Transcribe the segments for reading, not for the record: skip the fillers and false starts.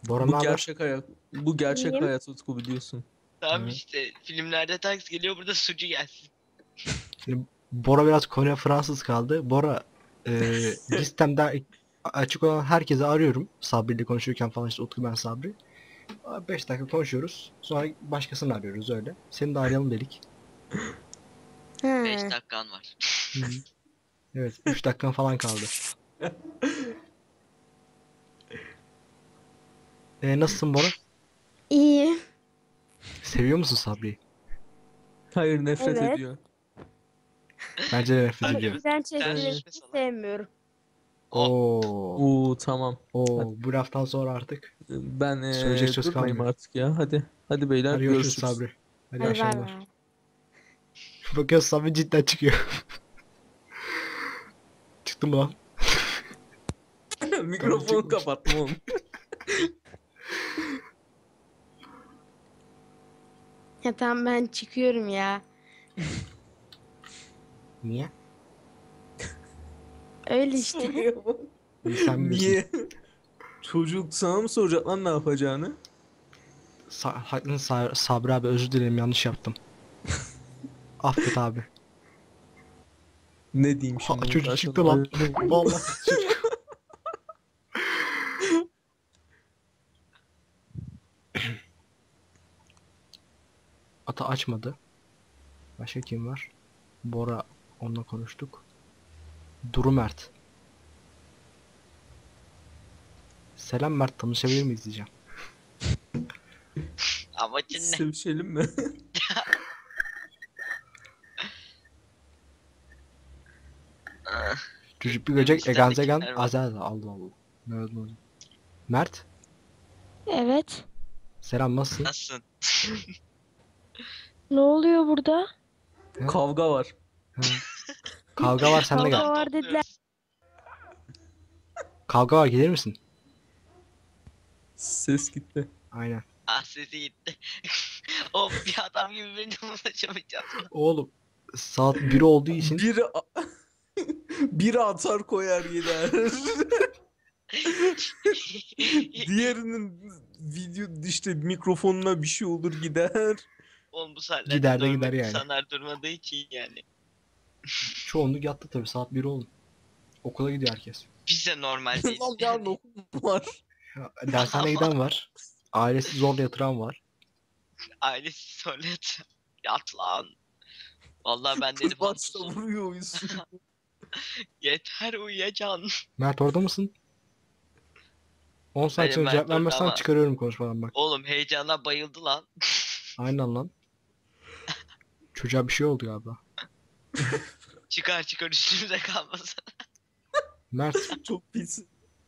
Bora ne Bu haber? gerçek hayat. Bu gerçek İyiyim. hayat Utku biliyorsun. Tamam Evet. işte filmlerde taksi geliyor, burada sucu gelsin. Şimdi Bora biraz Kore Fransız kaldı. Bora listemde açık olan herkese arıyorum. Sabri ile konuşurken falan işte Utku ben Sabri. 5 dakika konuşuyoruz. Sonra başkasını arıyoruz öyle. Seni de arayalım dedik. 5 He. dakikan var. Hı. Evet 3 dakikan falan kaldı. Nasılsın Bora? İyi. Seviyor musun Sabri'yi? Hayır, nefret Evet. ediyor. Bence de nefret Hadi ediyor. be. Ben Sen çektiğini nefes al. sevmiyorum. Oh. Oo. Tamam. Bu laftan sonra artık Ben söyleyecek söz durmayayım kalmıyor. artık ya. Hadi beyler, Hadi görüşürüz görüşürüz. Sabri. Hadi Hadi bay akşamlar. bay. Bakıyorsun Sabri cidden çıkıyor. Çıktı mı lan? Mikrofonu çıkmış. kapattım oğlum. Ya tamam ben çıkıyorum ya. Niye? Öyle işte. Sen bilirsin. Niye? Çocuk sana mı soracak lan ne yapacağını? Haklısın Sabri abi, özür dilerim, yanlış yaptım. Affet abi. Ne diyeyim şimdi? bu Çocuk karşılığında? çıktı lan. Vallahi çocuk. Ata açmadı. Başka kim var? Bora, onunla konuştuk. Duru Mert. Selam Mert, tanışabilir miyiz diyeceğim. Amacın ne? Sevişelim mi? Çocuk bir görecek Listedeki Egan Zegan kimler var? Azel, Allah Allah. Ne oldu? Mert, Evet. selam, nasılsın? Nasılsın? Ne oluyor burada? Kavga var. Ha. Kavga var, sen de Kavga gel. var dediler. Topluyoruz. Kavga var, gelir misin? Ses gitti. Aynen. Ah, sesi gitti. Of, bir adam gibi beni ulaşamayacağım. Oğlum saat 1 olduğu için Biri atar koyar gider. Diğerinin video işte mikrofonuna bir şey olur gider. Oğlum bu saatlerde Gider de normal gider yani. insanlar durmadığı için yani. çoğunluk yattı tabii, saat 1 oldu. Okula gidiyor herkes. Biz de normal değiliz. Lan yarın okul var. Ya, dershaneye giden var. Ailesi zorla yatıran var. Ailesi söyledi. Yat lan. Vallahi ben dedim Başta haklısın. vuruyor uyusun. Yeter, uyuyacaksın. Mert, orada mısın? 10 saat Hayır, içinde Mert cevap orada vermezsen ama- çıkarıyorum konuşmadan bak. Oğlum heyecandan bayıldı lan. Aynen lan. Çocuğa bir şey oldu galiba. Çıkar üstümüze kalmasın. Mert. Çok pis.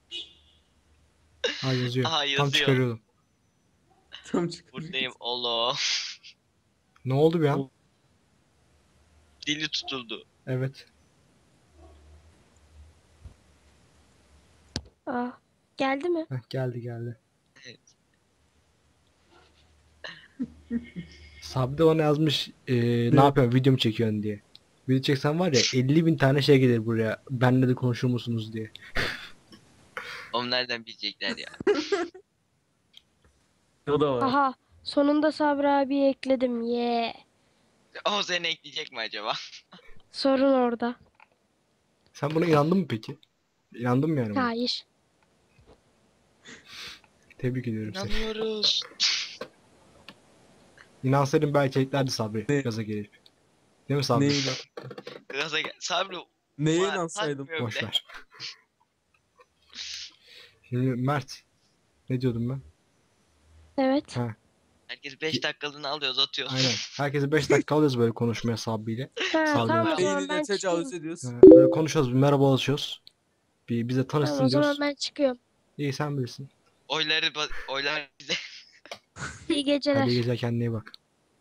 Ha, yazıyor. Aha, Tam yazıyor. çıkarıyordum. Tam çıktı. Buradayım oğlum. Ne oldu bir an? Dili tutuldu. Evet. Aa, geldi mi? Heh, geldi. Evet. Sabri de bana yazmış ne yapıyorsun, video mu çekiyorsun diye. Video çeksen var ya 50.000 tane şey gelir buraya. Benle de konuşur musunuz diye. Oğlum nereden bilecekler ya? O da var. Aha. Sonunda Sabri abi ekledim. Ye. O seni ekleyecek mi acaba? Sorun orada. Sen buna inandın mı peki? İnandın mı yani buna? Hayır. Tebrik ediyorum seni. İnanmıyoruz. İnansaydın belki eklerdi Sabri Ne? gaza gelip. Değil mi Sabri? Neye, Gaza gel. Sabri. neye var, inansaydım? takmıyor bile. Boşver. Şimdi Mert. Ne diyordum ben? Evet. Ha, Herkes 5 dakikalığını alıyoruz, atıyoruz. aynen. Herkese 5 dakika alıyoruz böyle konuşmaya Sabri'yle. Ha, Sabri tamam o Hoca. zaman ben Beynine tecavüz çıkıyorum. ediyoruz. Böyle konuşuyoruz, bir merhabalaşıyoruz. Bir bize Tamam tanışsın o zaman diyoruz. ben çıkıyorum. İyi, sen bilirsin. Oylar bize. İyi geceler. Hadi iyi geceler, kendine iyi bak.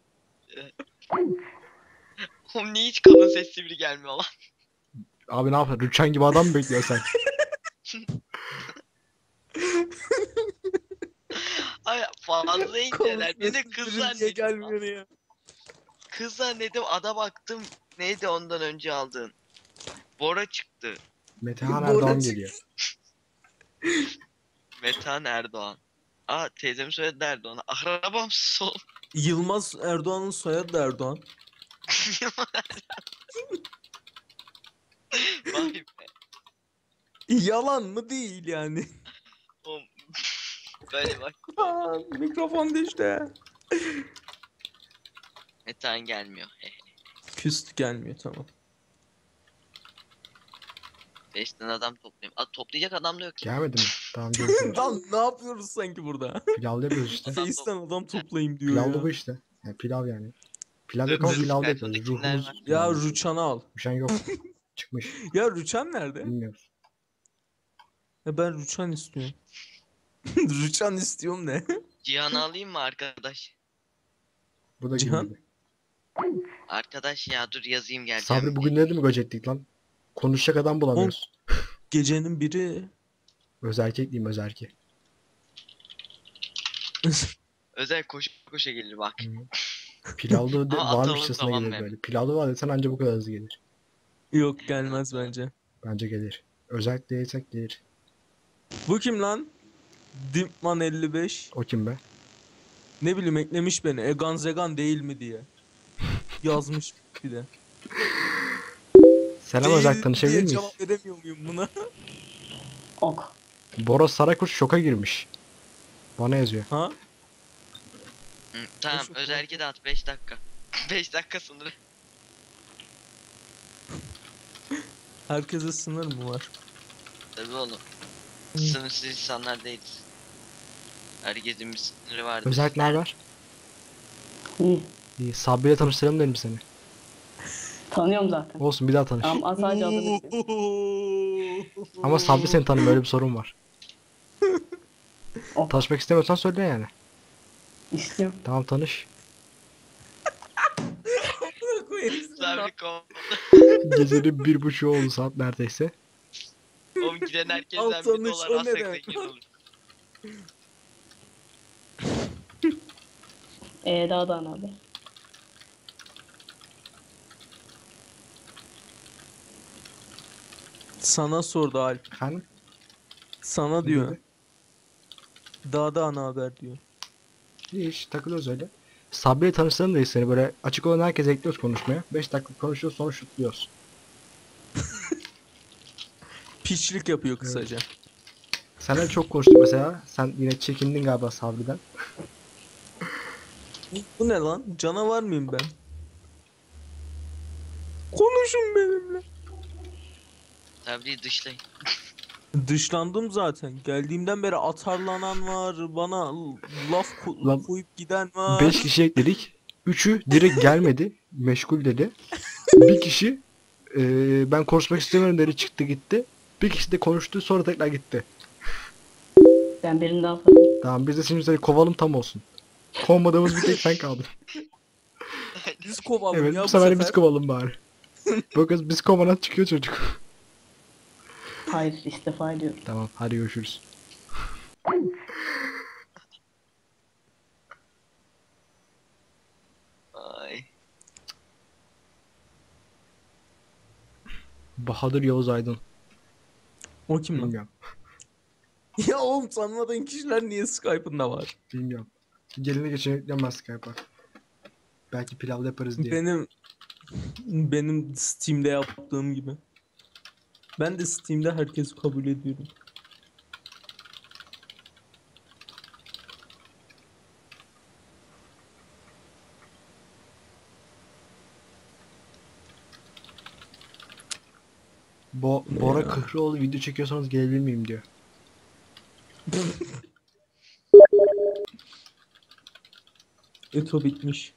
Oğlum niye hiç kadın sesli biri gelmiyor lan? Abi ne yapıyorsun? Rüçhan gibi adam mı bekliyorsun sen? Ay fazla inceler. Bir de kız Konuşması niye zannettim. gelmiyor ya? Kız zannettim, ada baktım. Neydi ondan önce aldığın? Bora çıktı. Metehan Bora Erdoğan çıktı. geliyor. Metehan Erdoğan. Aa teyzem söyledi derdi ona. Akrabam sol. Yılmaz Erdoğan'ın soyadı da Erdoğan. Vay be. Yalan mı değil yani. Oğlum. Böyle bak. Aa, mikrofon düştü. Metan gelmiyor. Küstü gelmiyor tamam. 5 tane adam toplayayım. Aa, toplayacak adam da yok ya. Gelmedi mi? Tamam görüşürüz. Lan ne yapıyoruz sanki burada? Pilav yapıyoruz işte. Face'ten adam toplayayım diyor Pilav da ya. bu işte. Yani pilav yani. Pilav yok ama Dur, pilav da karşımda yapıyoruz. kimler Ruhumuz var? Ya Rüçhan'ı al. Ruşen yok. Çıkmış. Ya Rüçhan nerede? Bilmiyoruz. Ya ben Rüçhan istiyorum. Rüçhan istiyorum ne? Cihan'ı alayım mı arkadaş? Bu da Cihan? gibi. Arkadaş ya dur yazayım geleceğim. Sabri bugün ne mi göcettik lan? Konuşacak adam bulamıyoruz. Gecenin biri. Özerkek diyeyim özerkek. Özel koşa koşa gelir bak. Pilavlı de Ama varmış atalım sırasına tamam gelir mı? böyle. Pilavlı var desen anca bu kadar hızlı gelir. Yok gelmez bence. Bence gelir. Özellikle yesek gelir. Bu kim lan? Dimpman 55. O kim be? Ne bileyim eklemiş beni. Egan Zegan değil mi diye. Yazmış bir de. Selam Değil Özerk tanışabilir diye miyiz? cevap veremiyor muyum buna? Ok. Bora Sarakuş şoka girmiş. Bana yazıyor. Ha? Hı, tamam Koşu, özellikle de at 5 dakika. 5 dakika sınırı. Herkese sınır mı var? Tabii oğlum. Hı. Sınırsız insanlar değiliz. Herkesin bir sınırı vardır. Özerk ne haber? İyi. İyi. Sabri'yle tanıştıralım dedim seni. Tanıyorum zaten. Olsun bir daha tanış. Ama sadece adını biliyorum. Ama Sabri seni tanımıyor öyle bir sorun var. Ok. Tanışmak istemiyorsan söyle yani. İstiyorum. Tamam tanış. Sabri kom. Gecenin 1.30'u oldu saat neredeyse. Oğlum giden herkesten Al 1 tanış, dolar o alsak ne demek? zengin olur. Daha da abi. Sana sordu Alp. Efendim? Sana Ne diyor. dedi? Dağda ana haber diyor. Hiç takılıyoruz öyle. Sabri'yle tanıştıralım dedik seni böyle açık olan herkese ekliyoruz konuşmaya. 5 dakika konuşuyoruz sonra şutluyoruz. Piçlik yapıyor kısaca. Seninle çok konuştuk mesela. Sen yine çekindin galiba Sabri'den. Bu ne lan? Canavar mıyım ben? Konuşun benimle. Sabri'yi dışlayın. Dışlandım zaten. Geldiğimden beri atarlanan var. Bana laf Lan, koyup giden var. 5 kişi ekledik. 3'ü direkt gelmedi. Meşgul dedi. Bir kişi ben konuşmak istemiyorum dedi çıktı gitti. Bir kişi de konuştu sonra tekrar gitti. Ben birini daha tanıyorum. Tamam biz de şimdi seni kovalım tam olsun. Kovmadığımız bir tek sen kaldın. Biz kovalım Evet ya bu bu sefer sefer. biz kovalım bari. Bu kız biz kovadan çıkıyor çocuk. Hayır istifa ediyorum. Tamam hadi görüşürüz. Ay. Bahadır Yavuz Aydın. O kim lan? Bilmiyorum. Ya oğlum tanımadığın kişiler niye Skype'ında var? Bilmiyorum. Gelini geçen yüklenmez Skype'a. Belki pilavla yaparız diye. Benim Steam'de yaptığım gibi. Ben de Steam'de herkesi kabul ediyorum. Bora Ya. Kıhroğlu video çekiyorsanız gelebilir miyim diyor. Eto bitmiş.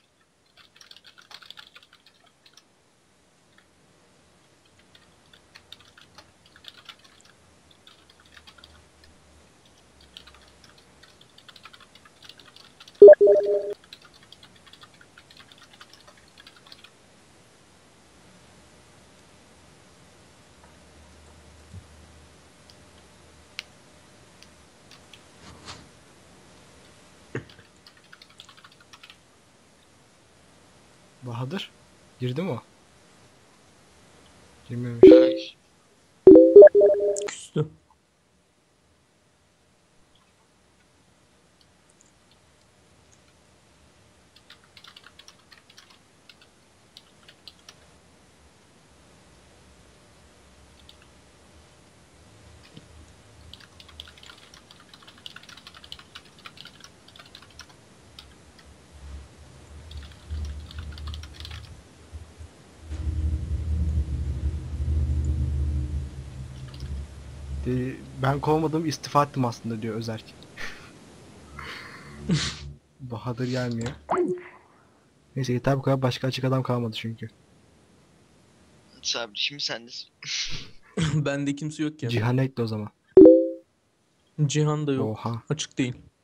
Bahadır? Girdi mi o? Girmemiş. Ay. Küstü. Ben kovmadım, istifa ettim aslında diyor Özerk. Bahadır gelmiyor. Neyse yeter bu kadar, başka açık adam kalmadı çünkü. Sabri şimdi sendesin. Bende kimse yok ya. Cihan'ı ekle o zaman. Cihan da yok. Oha. Açık değil.